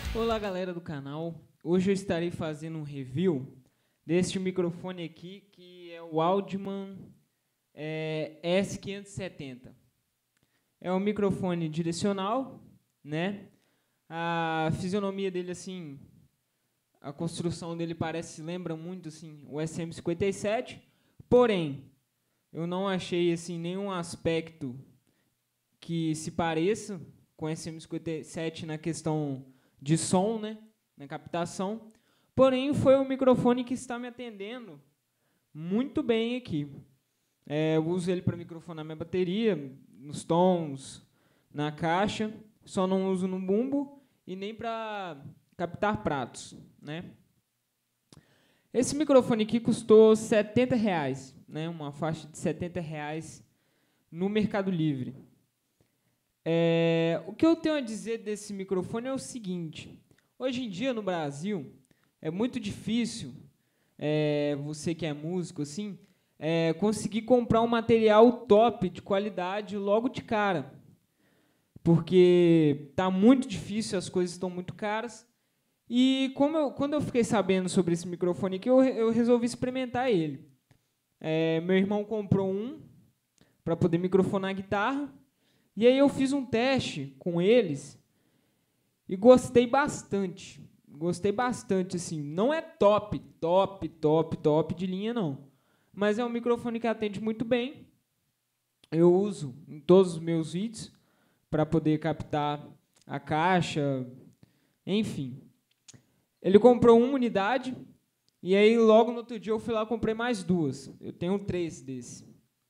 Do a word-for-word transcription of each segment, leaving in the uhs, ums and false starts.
Olá, galera do canal. Hoje eu estarei fazendo um review deste microfone aqui, que é o Audman é, S quinhentos e setenta. É um microfone direcional, né? A fisionomia dele, assim, a construção dele parece, lembra muito, assim, o S M cinquenta e sete, porém, eu não achei, assim, nenhum aspecto que se pareça com o S M cinquenta e sete na questão de som, né, na captação. Porém, foi um microfone que está me atendendo muito bem aqui. É, eu uso ele para microfonar minha bateria, nos tons, na caixa. Só não uso no bumbo e nem para captar pratos, né? Esse microfone aqui custou setenta reais, né, uma faixa de setenta reais no Mercado Livre. É, o que eu tenho a dizer desse microfone é o seguinte: hoje em dia no Brasil é muito difícil, é, você que é músico assim, é, conseguir comprar um material top de qualidade logo de cara, porque tá muito difícil, as coisas estão muito caras. E como eu, quando eu fiquei sabendo sobre esse microfone aqui, eu, eu resolvi experimentar ele. É, meu irmão comprou um para poder microfonar a guitarra. E aí eu fiz um teste com eles e gostei bastante. Gostei bastante, assim. Não é top, top, top, top de linha, não. Mas é um microfone que atende muito bem. Eu uso em todos os meus vídeos para poder captar a caixa, enfim. Ele comprou uma unidade e aí logo no outro dia eu fui lá e comprei mais duas. Eu tenho três desses.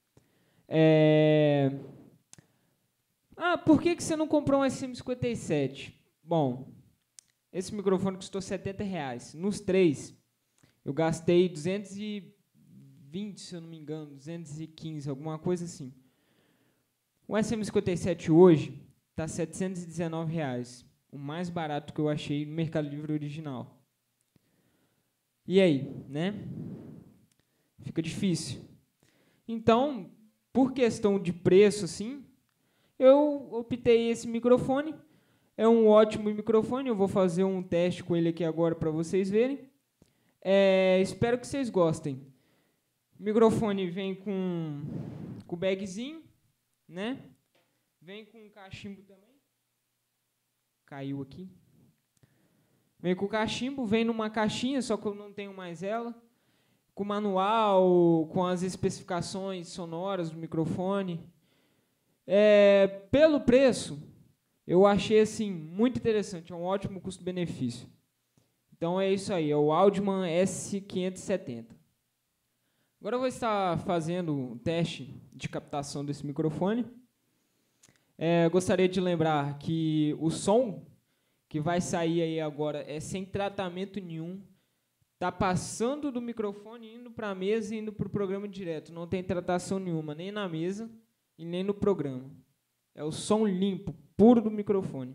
É... Ah, por que que você não comprou um S M cinquenta e sete? Bom, esse microfone custou setenta reais. Nos três, eu gastei duzentos e vinte, se eu não me engano, duzentos e quinze, alguma coisa assim. O S M cinquenta e sete hoje está setecentos e dezenove reais, o mais barato que eu achei no Mercado Livre original. E aí, né? Fica difícil. Então, por questão de preço, assim, eu optei esse microfone. É um ótimo microfone. Eu vou fazer um teste com ele aqui agora para vocês verem. É, espero que vocês gostem. O microfone vem com com bagzinho, né? Vem com cachimbo também. Caiu aqui. Vem com cachimbo, vem numa caixinha, só que eu não tenho mais ela. Com manual, com as especificações sonoras do microfone. É, pelo preço, eu achei assim muito interessante, é um ótimo custo-benefício. Então é isso aí, é o Audman S quinhentos e setenta. Agora eu vou estar fazendo um teste de captação desse microfone. É, gostaria de lembrar que o som que vai sair aí agora é sem tratamento nenhum. Está passando do microfone, indo para a mesa e indo para o programa direto. Não tem tratação nenhuma, nem na mesa e nem no programa. É o som limpo, puro do microfone.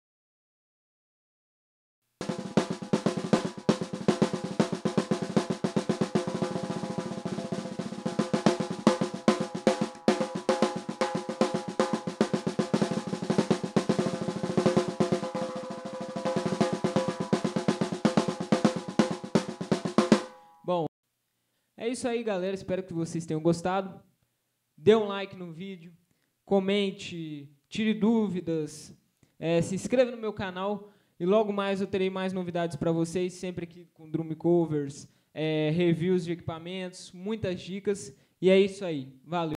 Bom, é isso aí, galera. Espero que vocês tenham gostado. Dê um like no vídeo, comente, tire dúvidas, é, se inscreva no meu canal e logo mais eu terei mais novidades para vocês, sempre aqui com drum covers, é, reviews de equipamentos, muitas dicas. E é isso aí. Valeu!